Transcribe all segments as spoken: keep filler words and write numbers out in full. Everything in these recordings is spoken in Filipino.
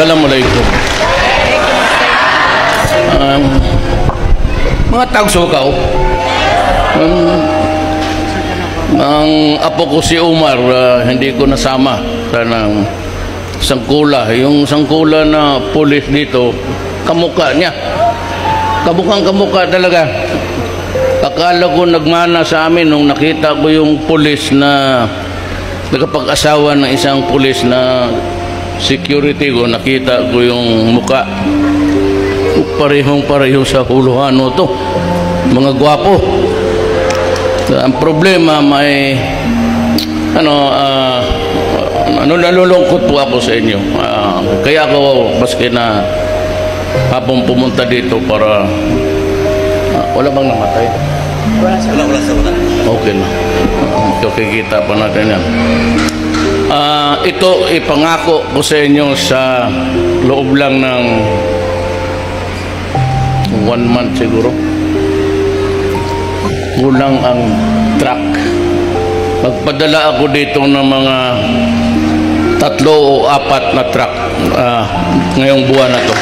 Assalamualaikum. Um, mga tagsukaw, um, ang apo ko si Umar, uh, hindi ko nasama sa ng sangkula. Yung sangkula na pulis dito, kamukha niya. Kamukhang kamukha talaga. Akala ko nagmana sa amin nung nakita ko yung pulis na nagkapag-asawa ng isang pulis na security ko, nakita ko yung muka. Parehong pareho sa Huluhano to, mga gwapo. Ang problema may ano uh, ano nalulungkot po ako sa inyo. Uh, kaya ako maski na hapon pumunta dito para uh, wala bang namatay? Wala sa wala, wala sa wala. Okay na. Uh, Kikita pa natin yan. Uh, ito ipangako ko sa inyo sa loob lang ng one month siguro. Kulang ang truck. Magpadala ako dito ng mga tatlo o apat na truck uh, ngayong buwan na to.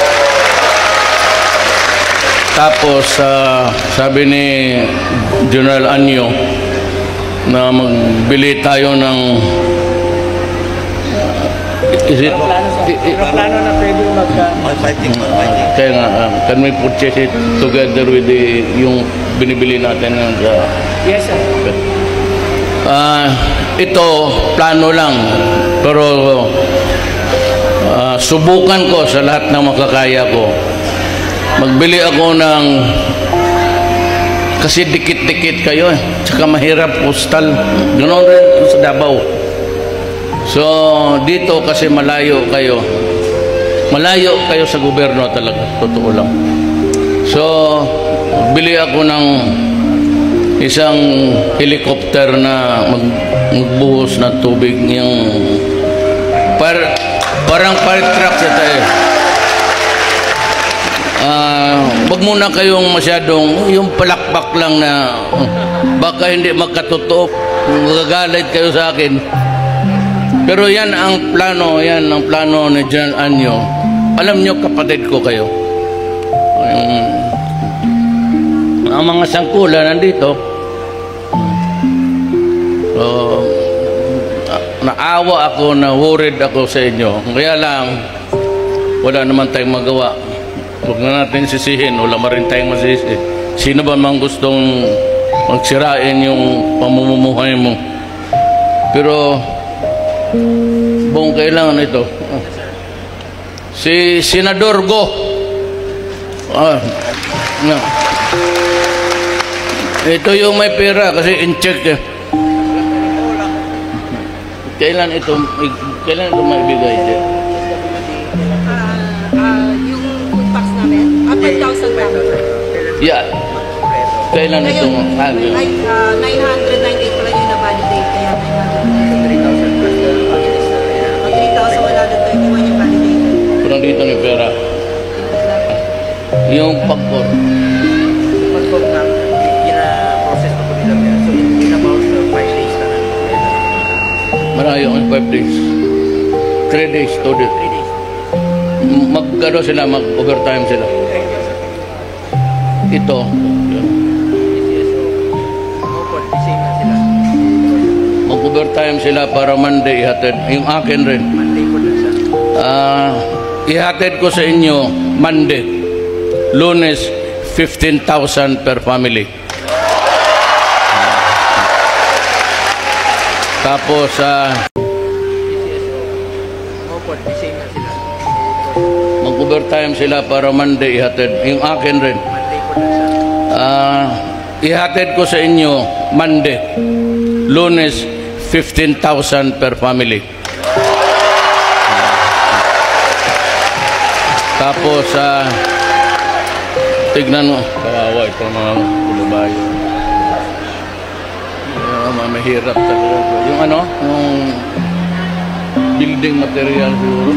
Tapos uh, sabi ni General Anyo na magbili tayo ng is it plano na pwede magka fighting kaya nga uh, can we purchase it together with the yung binibili natin ng uh, yes sir. Uh, ito plano lang pero uh, subukan ko sa lahat ng makakaya ko. Magbili ako ng kasi dikit-dikit kayo eh. Tsaka mahirap postal. Ganoon rin sa Davao. So dito kasi malayo kayo. Malayo kayo sa gobyerno talaga. Totoo lang. So bili ako ng isang helicopter na mag magbuhos ng tubig yung par parang fire truck sa tayo. Uh, wag muna kayong masyadong yung palakpak lang na uh, baka hindi magkatotoo, magagalit kayo sa akin. Pero yan ang plano, yan ang plano ni General Anyo. Alam nyo, kapatid ko kayo. Um, ang mga sangkula nandito. So, naawa ako, na worried ako sa inyo. Kaya lang, wala naman tayong magawa. Huwag na natin sisihin, wala ma rin tayong masisi. Sino ba mang gustong magsirain yung pamumuhay mo? Pero buong kailangan ito. Si Senador Go. Ah, no. Ito yung may pera kasi in-check eh. Kailan ito, kailan ito maibigay? five thousand pesos. Yeah. Kailan ito? Ah, Ay, uh, nine hundred ninety-eight pala yung na-validate. Kaya three thousand plus three thousand one hundred twenty-one yung validated. Pero dito ni pera. Yung pagkor. Pagkor na gina-process pa po nila pera. So in about five days na lang. Marayo ang five days. three days, two days. three days. Mag-ano sila, mag-overtime sila. Ito. Mag-overtime sila para Monday ihatid. Yung akin rin. Monday po na siya. Uh, ihatid ko sa inyo Monday. Lunes, fifteen thousand per family. Tapos, ah... Uh, mag-overtime sila para Monday ihatid. Yung akin rin. Uh, ihatid ko sa inyo Monday. Lunes, fifteen thousand per family. Tapos, uh, tignan mo. Kawawa ito mga kulubay. Uh, mahirap talaga. Yung ano? Yung building material siguro.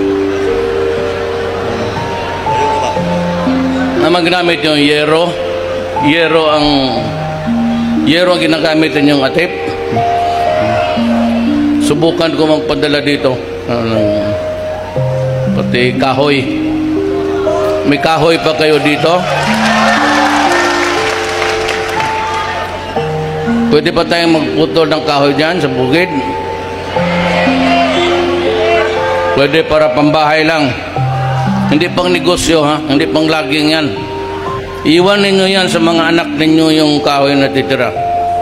Na magnamit yung yero. Yero ang yero ang ginagamit yung atip. Subukan ko magpadala dito. Uh, pati kahoy. May kahoy pa kayo dito? Pwede pa tayong magputol ng kahoy dyan sa bukid? Pwede para pambahay lang. Hindi pang negosyo, ha? Hindi pang laging yan. Iwan ninyo yan sa mga anak ninyo yung kahoy na titira.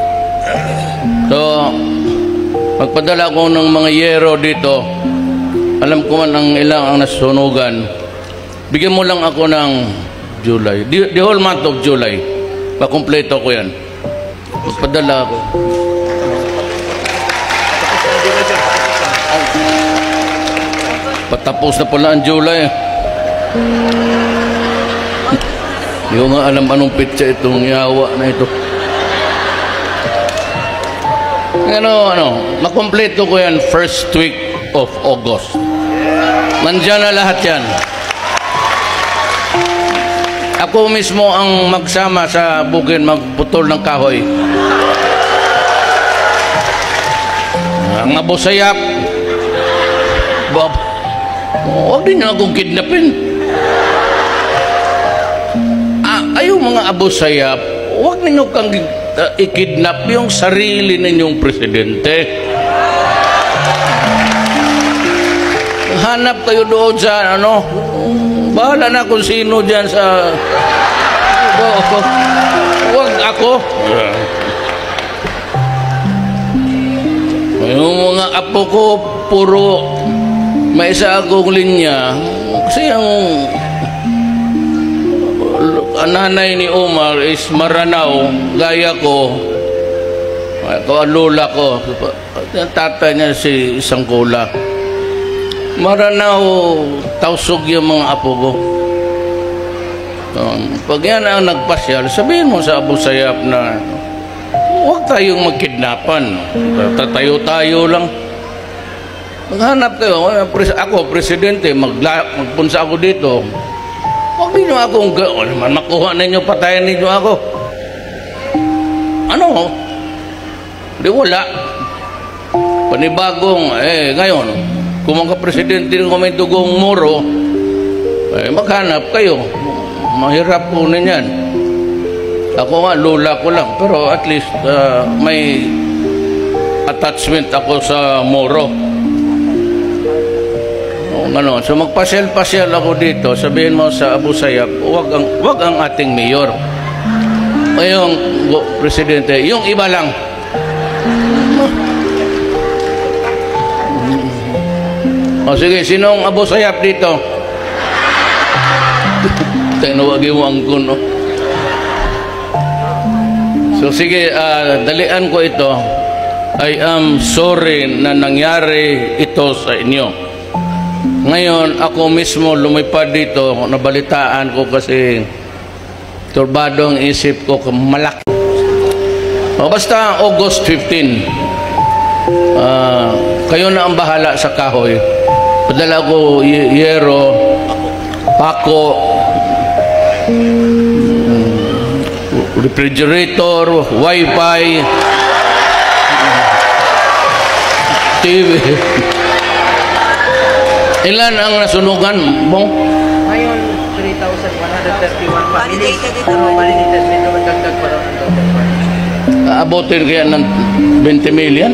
So, magpadala ko ng mga yero dito. Alam ko man ang ilang ang nasunugan. Bigyan mo lang ako ng July. The, the whole month of July. Pakumpleto ko yan. Magpadala ako. Patapos na pala ang July. Hindi ko nga alam anong pitsa itong yawa na ito. Ano, ano, makumpleto ko yan first week of August. Nandiyan na lahat yan. Ako mismo ang magsama sa bukid magputol ng kahoy. Ang abusayak, Bob, huwag din niyo akong kidnapin. Ah, ayaw mga abusayap, huwag ninyo kang uh, ikidnap yung sarili ninyong presidente. Hanap kayo doon sa ano, bahala na kung sino dyan sa huwag ako. Yung mga apo ko puro may isa akong linya kasi ang nanay ni Omar is Maranao, gaya ko, ako ang lola ko, ang tatay niya si Sangkola. Maranao, tausog yung mga apo ko. Um, pag yan ang nagpasyal, sabihin mo sa Abu Sayyaf na huwag tayong magkidnapan. Tatayo-tayo lang. Maghanap kayo. Ako, presidente, magla magpunsa ako dito. Huwag ninyo akong o naman makuha ninyo, patayin ninyo ako. Ano? Di wala. Panibagong, eh, ngayon, kung mga presidente ko may dugong muro, eh, maghanap kayo. Mahirap po ninyan. Ako nga, lula ko lang. Pero at least, uh, may attachment ako sa moro. O, ano, so magpasyal-pasyal ako dito. Sabihin mo sa Abu Sayyaf, wag ang, wag ang ating mayor. O yung presidente, yung iba lang. O sige, sinong Abu Sayyaf dito? Tinawagin mo ang kuno. So sige, uh, dalian ko ito. I am sorry na nangyari ito sa inyo. Ngayon, ako mismo lumipad dito, nabalitaan ko kasi turbado ang isip ko, malaki. O basta August fifteenth, uh, kayo na ang bahala sa kahoy. Padala ko yero, pako, refrigerator, wifi, T V. Ilan ang nasunugan mo? Ngayon, three thousand one hundred thirty-one families. Validated ito. Oo, validated. Medyo magdagdag pa rin ang total families. Abutin kaya ng twenty million?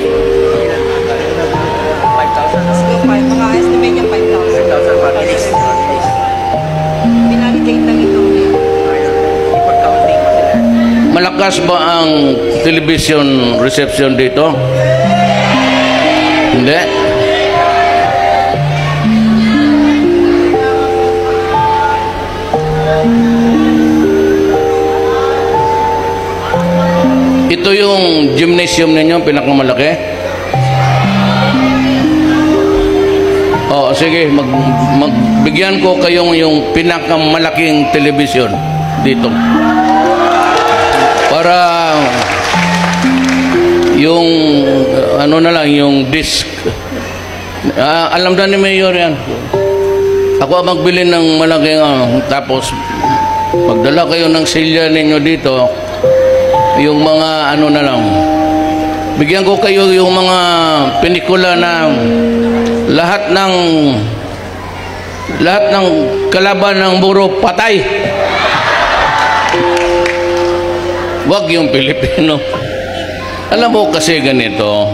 five thousand. So, five, mga estimate niya five thousand. five thousand families. Binalidate lang ito. Ipag-counting mo sila. Malakas ba ang television reception dito? Hindi. Ito yung gymnasium ninyo, pinakamalaki? Oh, sige, mag, magbigyan ko kayong yung pinakamalaking television dito. Para yung ano na lang, yung disc. Uh, alam na ni Mayor yan. Ako ang magbili ng malaking uh, tapos magdala kayo ng silya ninyo dito. Yung mga ano na lang, bigyan ko kayo yung mga pelikula na lahat ng Lahat ng kalaban ng buro, patay. Wag yung Pilipino. Alam mo kasi ganito,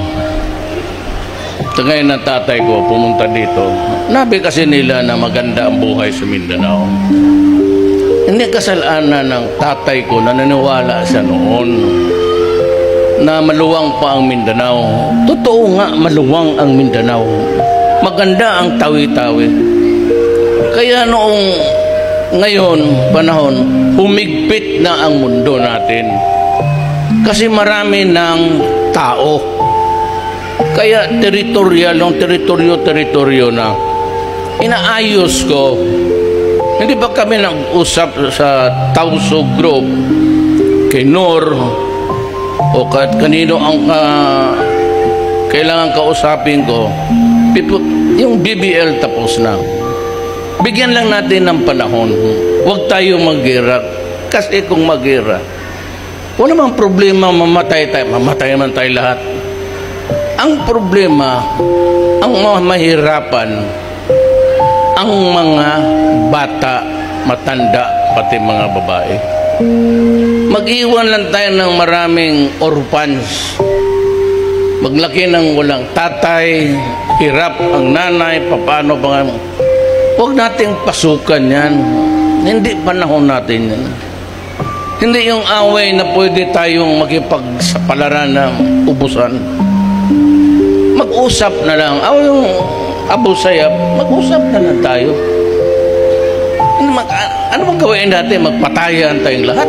tagay na tatay ko pumunta dito, nabi kasi nila na maganda ang buhay sa Mindanao. Hindi kasalanan ng tatay ko na naniwala siya noon na maluwang pa ang Mindanao. Totoo nga, maluwang ang Mindanao. Maganda ang tawi-tawi. Kaya noong ngayon, panahon, humigpit na ang mundo natin. Kasi marami ng tao. Kaya teritorial, yung teritoryo-teritoryo na. Inaayos ko. Hindi ba kami nag-usap sa Tausug Group, kay Nor, o kahit kanino ang uh, kailangan kausapin ko, yung B B L tapos na. Bigyan lang natin ng panahon. Huwag tayo mag-gira. Kasi kung mag-gira, wala mang problema, mamatay tayo. Mamatay man tayo lahat. Ang problema, ang mga mahirapan, ang mga bata, matanda, pati mga babae. Mag-iwan lang tayo ng maraming orphans. Maglaki ng walang tatay, hirap ang nanay, paano pa nga. Huwag nating pasukan yan. Hindi panahon natin yan. Hindi yung away na pwede tayong makipagsapalaran ng ubusan. Mag-usap na lang. Aw, yung Abu Sayyaf, mag-usap na lang tayo. Ano, mag, ano bang gawin natin? Magpatayan tayong lahat?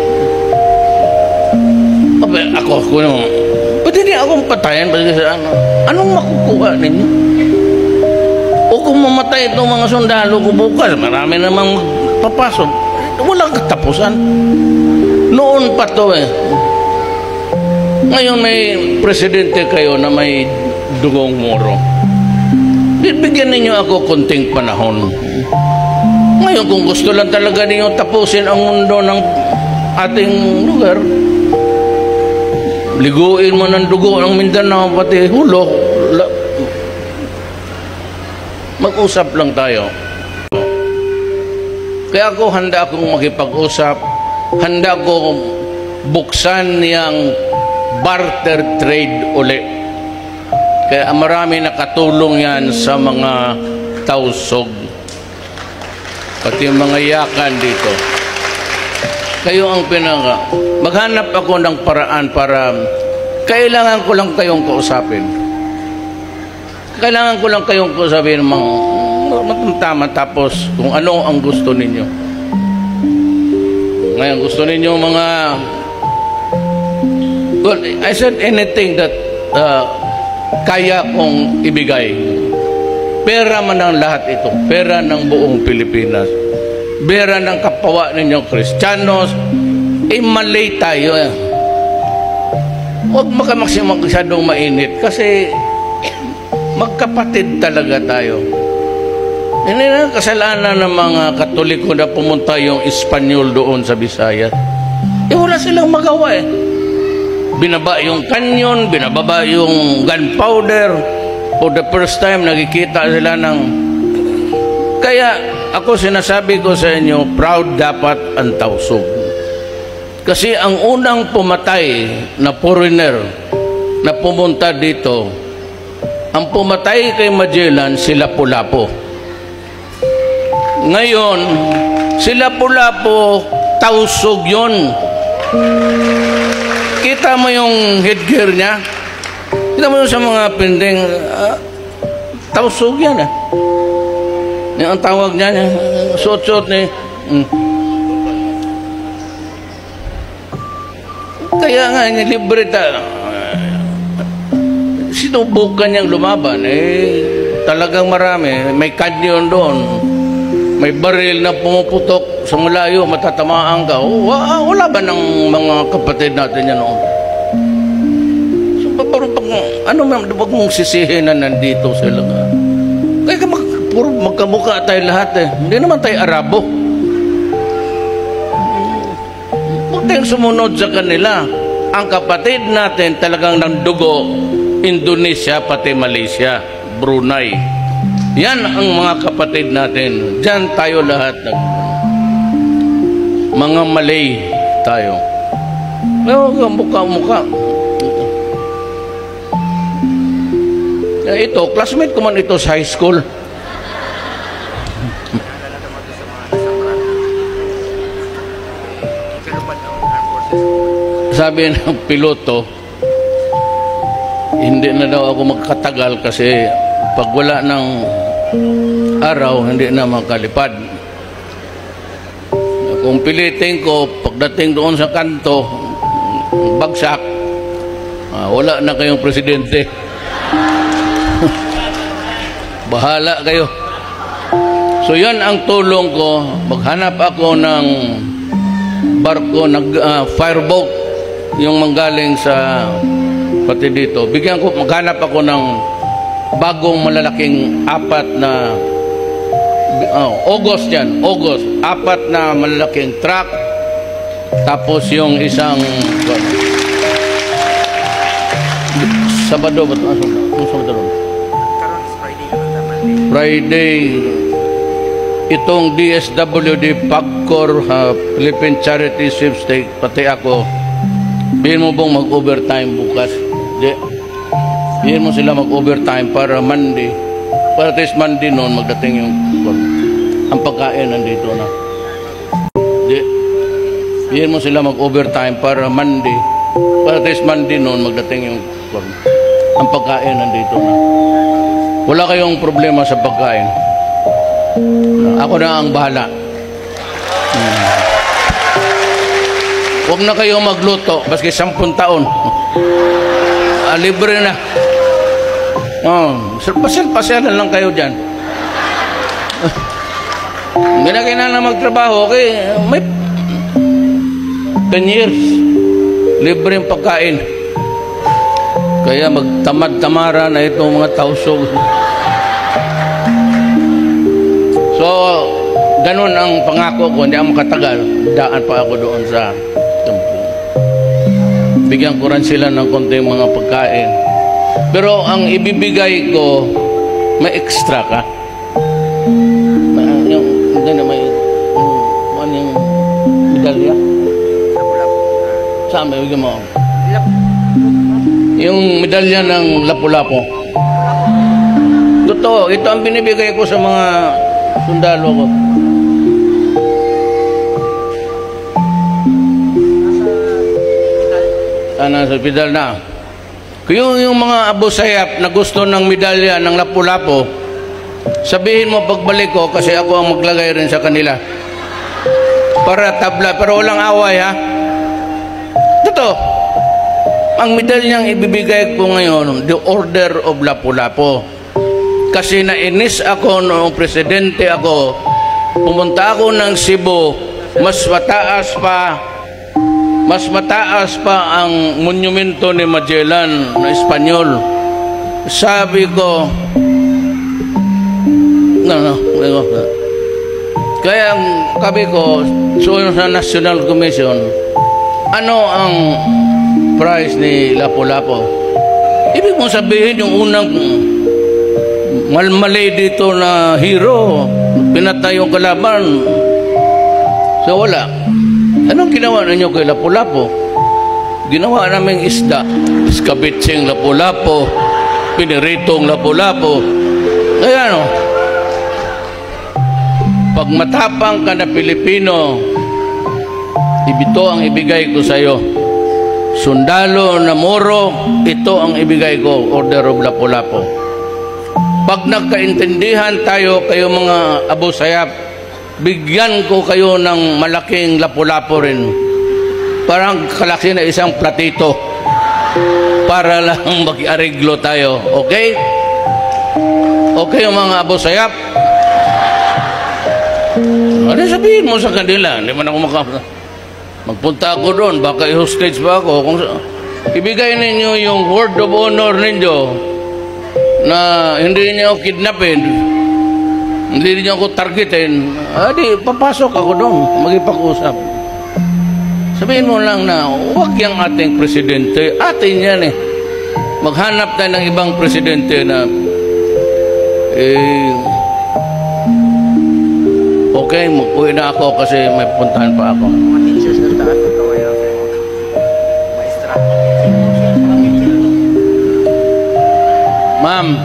Abe, ako, ako naman. Pwede din akong patayan. Ano, anong makukuha ninyo? O kung mamatay itong mga sundalo ko bukas, marami namang papasok. Walang katapusan. Noon pa to eh. Ngayon may presidente kayo na may dugong muro. Bigyan ninyo ako konting panahon. Ngayon kung gusto lang talaga ninyo tapusin ang mundo ng ating lugar, liguin mo ng dugo ng Mindanao pati Hulo. Mag-usap lang tayo. Kaya ako handa akong makipag-usap, handa akong buksan niyang barter trade uli. Kaya marami nakatulong yan sa mga Tausug, pati mga yakan dito. Kayo ang pinaka. Maghanap ako ng paraan para kailangan ko lang kayong kausapin. Kailangan ko lang kayong kausapin ng matama tapos kung ano ang gusto ninyo. Ngayon gusto ninyo mga, well, I said anything that uh, kaya kong ibigay. Pera man ang lahat ito. Pera ng buong Pilipinas. Pera ng kapawa ninyong Kristiyanos. Eh, malay tayo. Eh. Huwag masyadong mainit kasi magkapatid talaga tayo. Hindi na kasalanan ng mga Katoliko na pumunta yung Espanyol doon sa Visayas. Eh, wala silang magawa eh. Binaba yung kanyon, binababa yung gunpowder. For the first time, nakikita sila ng... Kaya ako sinasabi ko sa inyo, proud dapat ang Tausug. Kasi ang unang pumatay na foreigner na pumunta dito, ang pumatay kay Magellan, si Lapu-Lapu. Ngayon, si Lapu-Lapu, Tausug yun. Kita mo yung headgear niya? Kita mo yung sa mga pinding, uh, Tausug yan eh. Yung ang tawag niya, suot-suot ni... Mm. Kaya nga, nilibre ta. Sinubukan niyang lumaban. Eh, talagang marami. May kanyon doon. May baril na pumuputok sa malayo, matatamaan ka. Oh, wala ba ng mga kapatid natin yan noon? So, parang pag, ano man, wag mong sisihin na nandito sila. Kaya mag, puro magkamukha tayo lahat eh. Hindi naman tayo Arabo. Huwag tayong sumunod sa kanila. Ang kapatid natin talagang ng dugo, Indonesia, pati Malaysia, Brunei. Yan ang mga kapatid natin. Diyan tayo lahat nag mga Malay tayo. Pero mukha-mukha. Ito, classmate ko man ito sa high school. Sabi ng piloto, hindi na daw ako magkatagal kasi pag wala ng araw, hindi na makalipad. Kung pilitin ko, pagdating doon sa kanto, bagsak, ah, wala na kayong presidente. Bahala kayo. So yan ang tulong ko. Maghanap ako ng barko, nag uh, fireboat, yung manggaling sa pati dito. Bigyan ko, maghanap ako ng bagong malalaking apat na uh, August yan, August, apat na malalaking truck. Tapos yung isang Sabado ba ito? Ano Sabado? Friday, itong D S W D Pagcor uh, Philippine Charity Sweepstake, pati ako, bihin mo bang mag-overtime bukas? Di, bihin mo sila mag-overtime para Monday, para at least Monday noon magdating yung ang pagkain nandito na. Di, bihin mo sila mag-overtime para Monday, para at least Monday noon magdating yung ang pagkain nandito na. Wala kayong problema sa pagkain. Ako na ang bahala. Hmm. Huwag na kayo magluto, baski sampung taon. Ah, libre na. Oh, pasyal-pasyalan lang kayo dyan. Hindi na kailangan na magtrabaho. Okay, may ten years. Libre yung pagkain. Kaya magtamad-tamara na itong mga tausog. So, ganun ang pangako ko. Hindi ako makatagal. Daan pa ako doon sa Tumpong. Bigyan ko rin sila ng konting mga pagkain. Pero ang ibibigay ko, may extra ka. May, yung, hindi na may, yung, ano yung medalya? Saan ba? Bigyan mo. Yung medalya ng Lapu-Lapu. Totoo, ito ang binibigay ko sa mga sundalo ko. Ano, sa pedal na. Yung, yung mga Abu Sayyaf na gusto ng medalya ng Lapu-Lapu, sabihin mo pagbalik ko kasi ako ang maglagay rin sa kanila. Para tabla, pero walang away ha. Totoo. Ang medalyang ibibigay ko ngayon, the Order of Lapu-Lapu. Kasi nainis ako noong presidente ako, pumunta ako ng Cebu, mas mataas pa, mas mataas pa ang monumento ni Magellan na Espanyol. Sabi ko, no, no, no. Kaya sabi ko, so sa National Commission, ano ang price ni Lapu-Lapu? Ibig mong sabihin yung unang malmalay dito na hero, pinatay yung kalaban. So wala. Anong ginawa ninyo kay Lapu-Lapu? Ginawa namin isda, iskabitsing Lapu-Lapu, piniritong Lapu-Lapu. Kaya ano, pag matapang ka na Pilipino, ibito ang ibigay ko sa iyo. Sundalo na Moro, ito ang ibigay ko, Order of Lapu-Lapu. Pag nagkaintindihan tayo, kayo mga Abu Sayyaf, bigyan ko kayo ng malaking Lapu-Lapu rin. Parang kalaki na isang platito. Para lang mag-ariglo tayo. Okay? Okay mga Abu Sayyaf? Ano sabihin mo sa kanila? Hindi man ako maka... Magpunta ako doon, baka i-hostage pa ako. Kung ibigay ninyo yung word of honor ninyo na hindi niyo ako kidnapin, hindi niyo ako targetin, adi, papasok ako doon, magipag-usap. Sabihin mo lang na, huwag yung ating presidente, atin yan eh. Maghanap tayo ng ibang presidente na Eh, okay, mag-uwi na ako kasi may puntahan pa ako. Mga teachers na taas ng kawayan sa maestra. Ma'am.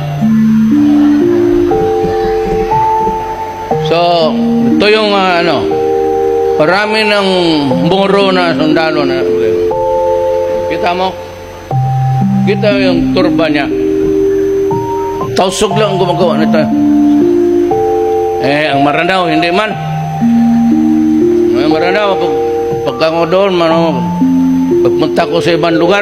So, ito yung ah, ano, marami ng muro na sundalo na. Kita mo? Kita yung turba niya. Tausog lang ang gumagawa nito. Eh, ang Maranao, hindi man. Ang Maranao, pag, pagka ko doon, mano, pagpunta ko sa ibang lugar,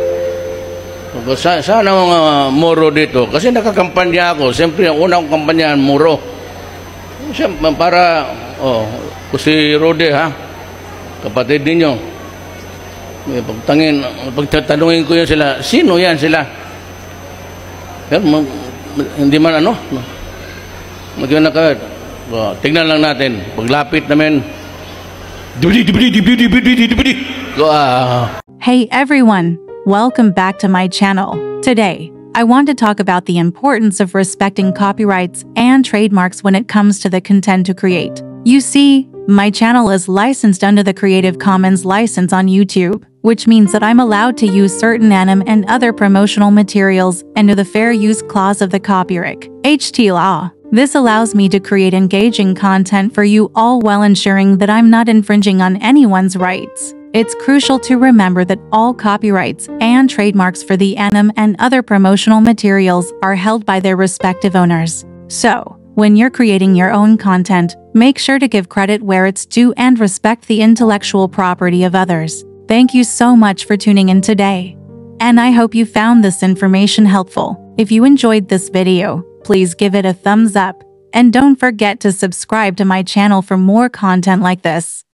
sa, sana mga muro dito. Kasi nakakampanya ako. Siyempre, ang unang kampanyahan, muro. Siyempre, para, oh, si Rode, ha? Kapatid ninyo. Eh, pagtangin, pagtatanungin ko yun sila, sino yan sila? Pero, mag, hindi man ano, magiging naka, oh, tignan lang natin. Paglapit namin, dibidi, dibidi, dibidi, dibidi, dibidi. Ah. Hey everyone, welcome back to my channel. Today, I want to talk about the importance of respecting copyrights and trademarks when it comes to the content to create. You see, my channel is licensed under the Creative Commons license on YouTube, which means that I'm allowed to use certain anime and other promotional materials under the Fair Use Clause of the Copyright H T law. This allows me to create engaging content for you all while ensuring that I'm not infringing on anyone's rights. It's crucial to remember that all copyrights and trademarks for the anime and other promotional materials are held by their respective owners. So, when you're creating your own content, make sure to give credit where it's due and respect the intellectual property of others. Thank you so much for tuning in today. And I hope you found this information helpful. If you enjoyed this video, please give it a thumbs up. And don't forget to subscribe to my channel for more content like this.